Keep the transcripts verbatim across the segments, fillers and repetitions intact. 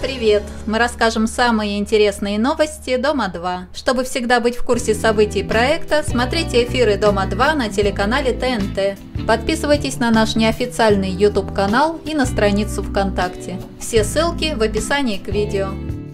Привет! Мы расскажем самые интересные новости Дома два. Чтобы всегда быть в курсе событий проекта, смотрите эфиры Дома два на телеканале Т Н Т. Подписывайтесь на наш неофициальный YouTube-канал и на страницу ВКонтакте. Все ссылки в описании к видео.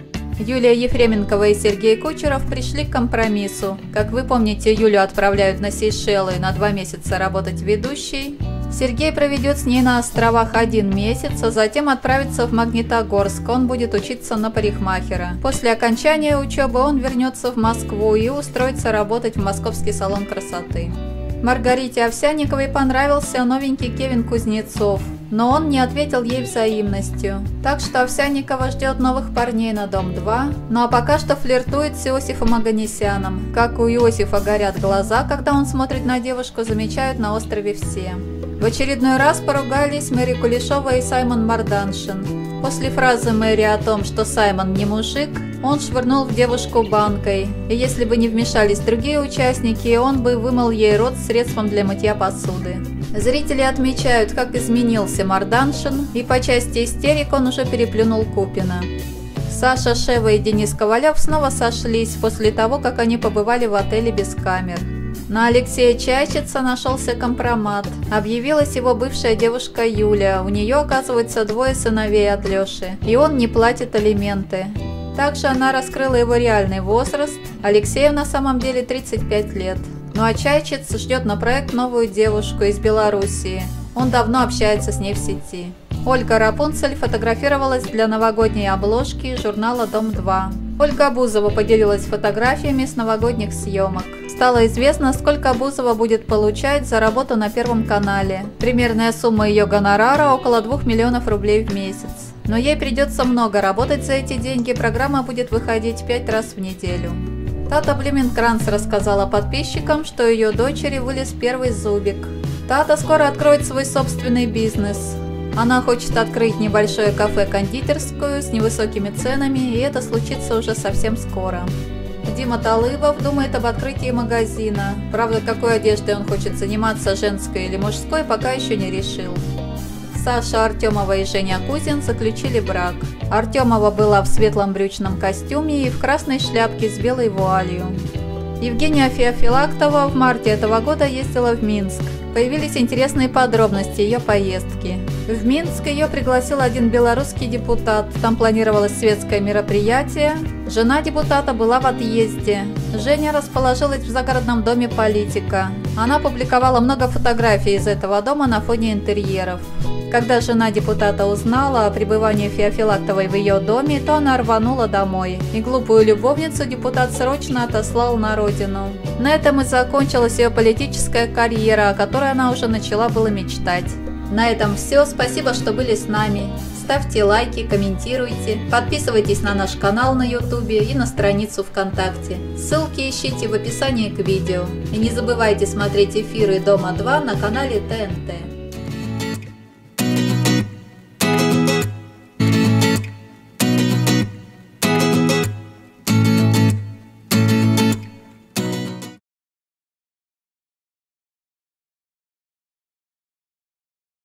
Юлия Ефременкова и Сергей Кучеров пришли к компромиссу. Как вы помните, Юлю отправляют на Сейшелы на два месяца работать ведущей. Сергей проведет с ней на островах один месяц, а затем отправится в Магнитогорск. Он будет учиться на парикмахера. После окончания учебы он вернется в Москву и устроится работать в московский салон красоты. Маргарите Овсянниковой понравился новенький Кевин Кузнецов, но он не ответил ей взаимностью. Так что Овсянникова ждет новых парней на Дом два, ну а пока что флиртует с Иосифом Оганесяном. Как у Иосифа горят глаза, когда он смотрит на девушку, замечают на острове все. В очередной раз поругались Мэри Кулешова и Саймон Марданшин. После фразы Мэри о том, что Саймон не мужик, он швырнул в девушку банкой, и если бы не вмешались другие участники, он бы вымыл ей рот средством для мытья посуды. Зрители отмечают, как изменился Марданшин, и по части истерик он уже переплюнул Купина. Саша Шева и Денис Ковалев снова сошлись после того, как они побывали в отеле без камер. На Алексея Чайчица нашелся компромат. Объявилась его бывшая девушка Юля, у нее, оказывается, двое сыновей от Леши, и он не платит алименты. Также она раскрыла его реальный возраст, Алексею на самом деле тридцать пять лет. Ну а Чайчиц ждет на проект новую девушку из Белоруссии, он давно общается с ней в сети. Ольга Рапунцель фотографировалась для новогодней обложки журнала Дом два. Ольга Бузова поделилась фотографиями с новогодних съемок. Стало известно, сколько Бузова будет получать за работу на Первом канале. Примерная сумма ее гонорара около двух миллионов рублей в месяц. Но ей придется много работать за эти деньги, программа будет выходить пять раз в неделю. Тата Блеменкранц рассказала подписчикам, что у ее дочери вылез первый зубик. Тата скоро откроет свой собственный бизнес. Она хочет открыть небольшое кафе-кондитерскую с невысокими ценами, и это случится уже совсем скоро. Дима Талыбов думает об открытии магазина. Правда, какой одеждой он хочет заниматься, женской или мужской, пока еще не решил. Саша Артемова и Женя Кузин заключили брак. Артемова была в светлом брючном костюме и в красной шляпке с белой вуалью. Евгения Феофилактова в марте этого года ездила в Минск. Появились интересные подробности ее поездки. В Минск ее пригласил один белорусский депутат. Там планировалось светское мероприятие. Жена депутата была в отъезде. Женя расположилась в загородном доме политика. Она публиковала много фотографий из этого дома на фоне интерьеров. Когда жена депутата узнала о пребывании Феофилактовой в ее доме, то она рванула домой, и глупую любовницу депутат срочно отослал на родину. На этом и закончилась ее политическая карьера, о которой она уже начала было мечтать. На этом все, спасибо, что были с нами. Ставьте лайки, комментируйте, подписывайтесь на наш канал на ютубе и на страницу ВКонтакте. Ссылки ищите в описании к видео. И не забывайте смотреть эфиры Дома два на канале Т Н Т.